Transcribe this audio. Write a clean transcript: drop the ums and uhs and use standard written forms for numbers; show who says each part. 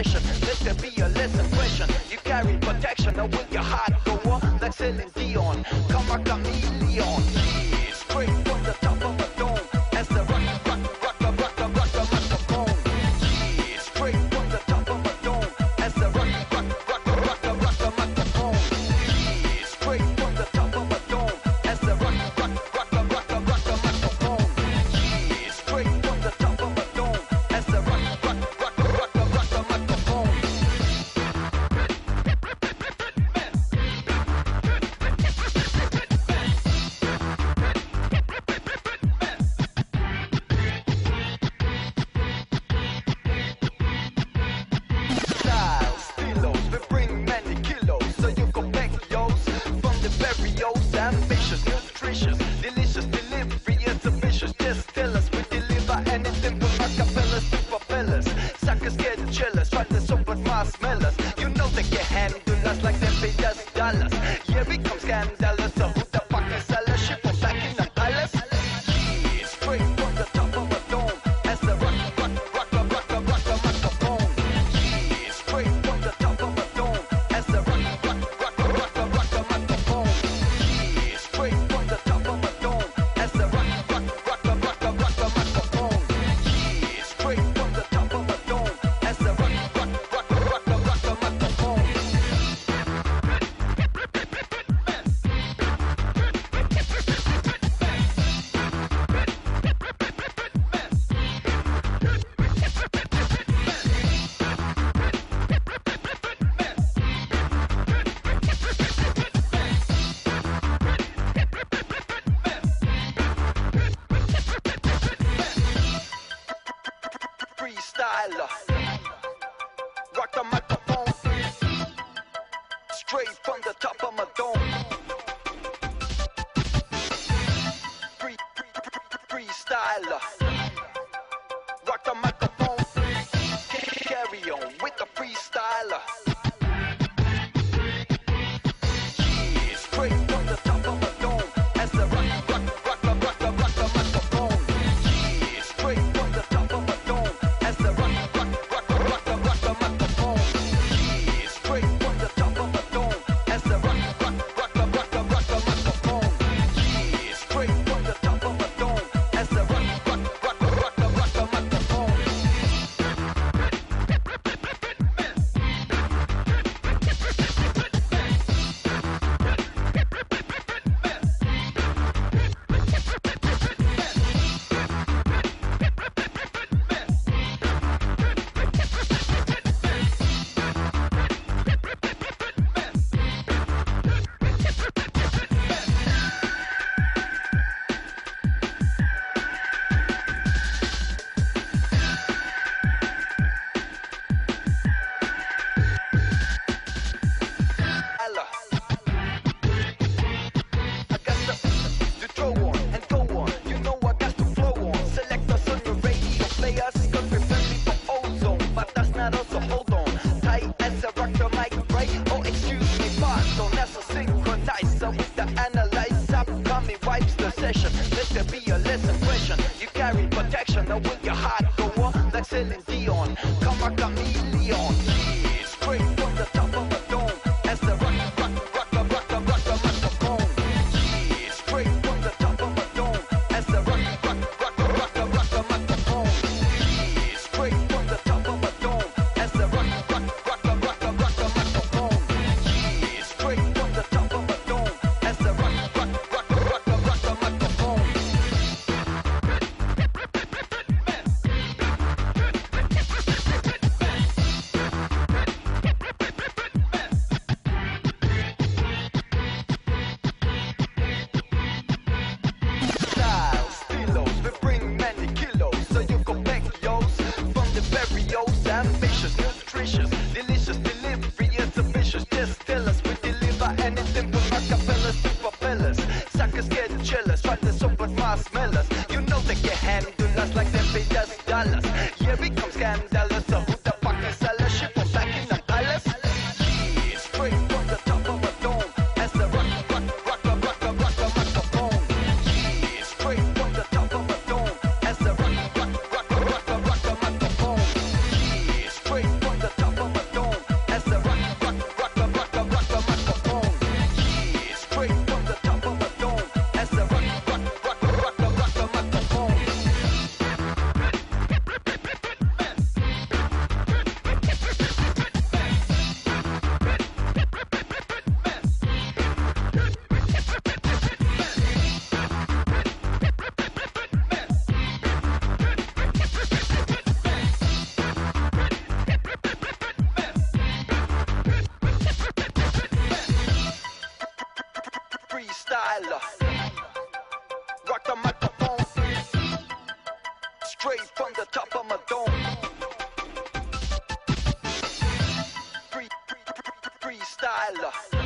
Speaker 1: session. Let there be a lesson question. You carry protection, or will your heart go on like Celine Dion? Come a chameleon. Yeah, straight from the top of a dome. As the rock the microphone. Yeah, straight from the top of a dome. As the rock the microphone. Yeah, straight from the top of a dome. As the rock the microphone. Yeah, straight from the top of a dome. As the rock the microphone. Styles, stilos, we bring many kilos, so you go back yo's. From the very old, ambitious, nutritious, delicious delivery, it's ambitious. Just tell us we deliver anything from acapellas to propellers. Suckers get jealous, try to support marshmallows. You know they can handle us like them pay us dollars. Here we come scandalous, so who the fuck is seller? Ship from back in the palace. Yeah, straight from the top of a dome, as the rock the microphone. Yeah, straight from the top of a dome, as the rock the microphone. Yeah, straight from the top of a dome, as the rock the microphone. Yeah, straight from the top of a dome, as the rock the microphone. Freestyler, rock the microphone, straight from the top of my dome. Freestyler, rock the microphone, carry on with the freestyler. Yeah, straight from the top of my dome, as the rock the microphone. Yeah, straight from the top of a dome, as the rock the microphone. Yeah, straight from the top of a dome, as the rock the microphone. Yeah, straight from the top of a dome, as the rock the microphone. I got to throw on and go on. You know I got to flow on. Select us on your radio players, cause we're friendly for ozone. But that's not us, so hold on. Tight as a rock the mic, right? Oh, excuse me, pardon. That's a synchronizer with the analyzer. Upcoming wipes the session. Let there be a lesson question. You carry protection, or will your heart go on like Celine Dion? Come a chameleon. Yeah, straight from the top of a dome, as the rock the microphone. Yeah, straight from the top of a dome, as the rock the microphone. Yeah, straight from the top of a dome, as the rock the microphone. Yeah, straight from the top of a dome, as the rock the microphone. Styles, stilos, we bring many kilos, so you go back yo's. From the very old, ambitious, nutritious, delicious delivery, it's ambitious. Just tell us we deliver anything from acapellas to propellers. Suckers get jealous, try to support marshmallows. You know they can handle us like them pay us dollars. Here we come scandalous, so who the fuck is seller? Ship from back in the palace. Yeah, straight from the top of a dome, as the rock the microphone. Yeah, straight from the top of a dome, as the rock the microphone. Yeah, straight from the top the top of my dome. Freestyler.